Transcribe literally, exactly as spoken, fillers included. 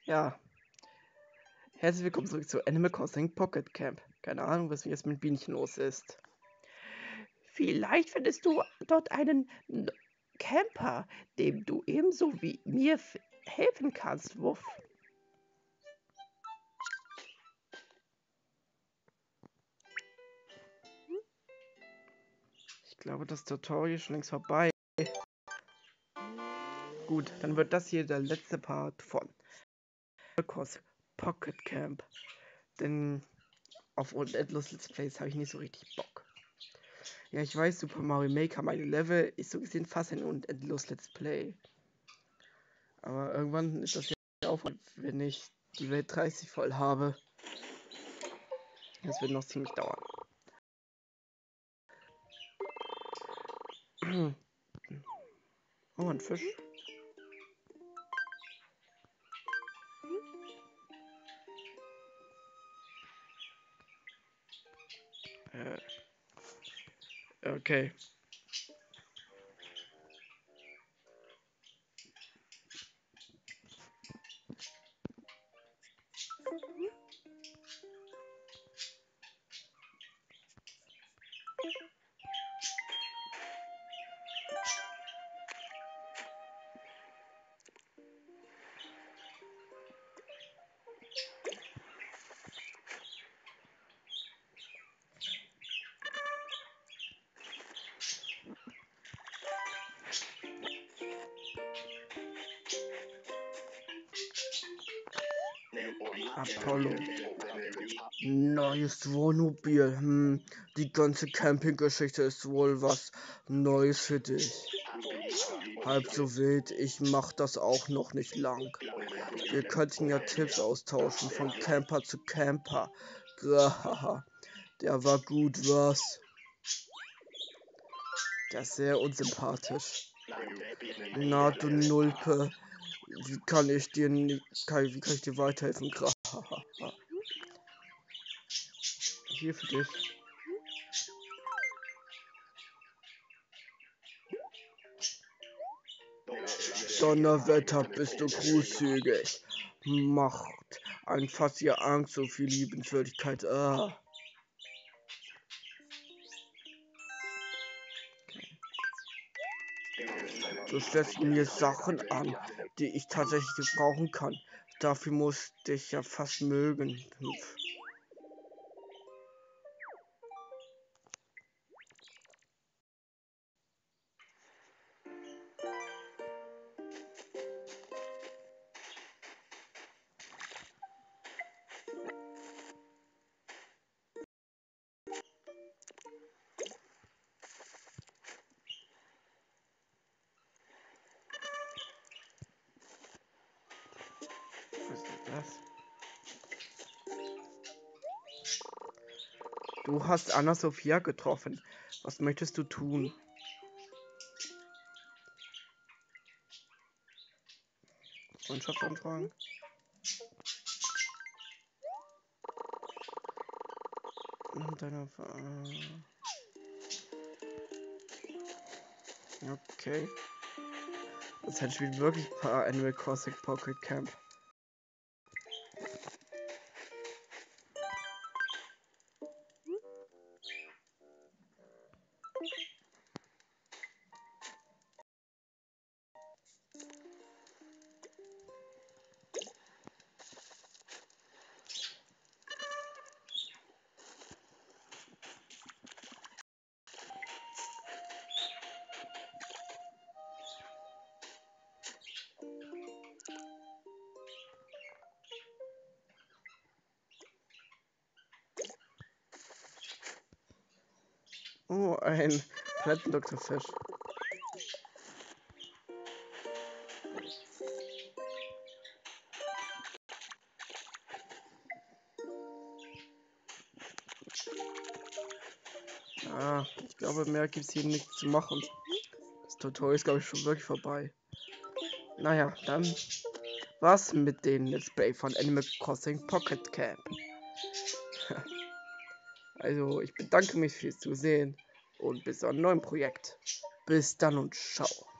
Ja, herzlich willkommen zurück zu Animal Crossing Pocket Camp. Keine Ahnung, was jetzt mit Bienchen los ist. Vielleicht findest du dort einen Camper, dem du ebenso wie mir helfen kannst, Wuff. Ich glaube, das Tutorial ist schon längst vorbei. Gut, dann wird das hier der letzte Part von Animal Crossing Pocket Camp. Denn auf Endless Let's Plays habe ich nicht so richtig Bock. Ja, ich weiß, Super Mario Maker, meine Level ist so gesehen fast ein unendlos Let's Play. Aber irgendwann ist das ja auch, wenn ich die Welt dreißig voll habe. Das wird noch ziemlich dauern. Oh, ein Fisch. Äh, okay. Apollo. Neues Wohnmobil. Hm, die ganze Campinggeschichte ist wohl was Neues für dich. Halb so wild, ich mach das auch noch nicht lang. Wir könnten ja Tipps austauschen von Camper zu Camper. Grahaha, der war gut, was? Der ist sehr unsympathisch. Na, du Nulpe. Wie kann ich dir nicht, kann, wie kann ich dir weiterhelfen? Grahaha. Hier für dich. Donnerwetter, bist du großzügig. Macht ein Fass ihr Angst, so viel Liebenswürdigkeit. Ah. Du stellst mir Sachen an, die ich tatsächlich gebrauchen kann. Dafür musste ich ja fast mögen. Was ist das? Du hast Anna Sophia getroffen. Was möchtest du tun? Freundschaftsanfragen? Deine, äh okay. Das heißt, spielt wirklich ein paar Animal Crossing Pocket Camp. Oh, ein Plattendoktorfisch. Ah, ich glaube, mehr gibt es hier nicht zu machen. Das Tutorial ist, glaube ich, schon wirklich vorbei. Naja, dann war's mit dem Let's Play von Animal Crossing Pocket Camp. Also, ich bedanke mich fürs Zusehen und bis zu einem neuen Projekt. Bis dann und ciao.